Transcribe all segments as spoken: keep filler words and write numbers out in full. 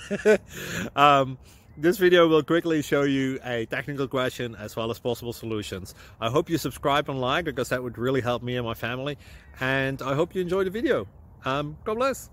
um, this video will quickly show you a technical question as well as possible solutions. I hope you subscribe and like, because that would really help me and my family. And I hope you enjoy the video. Um, God bless.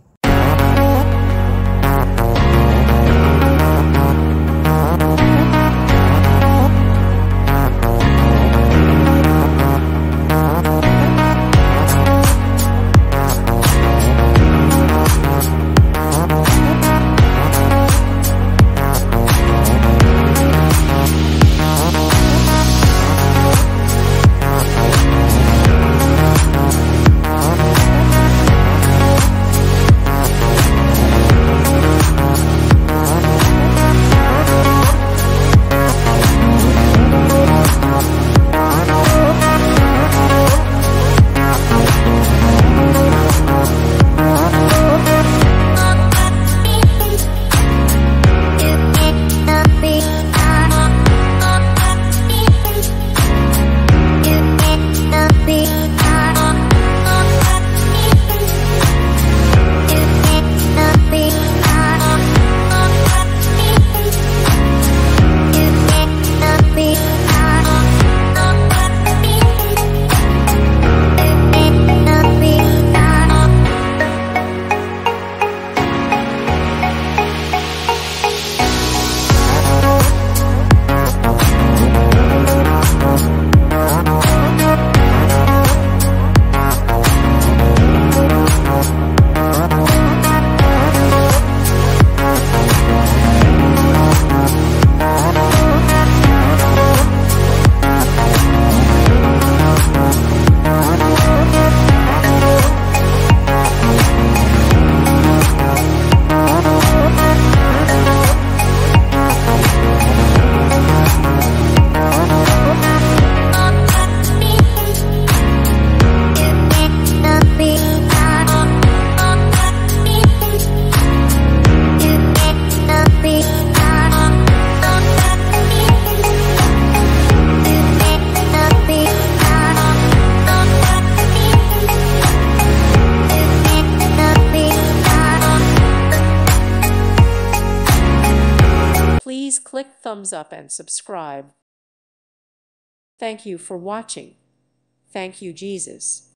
Please click thumbs up and subscribe. Thank you for watching. Thank you, Jesus.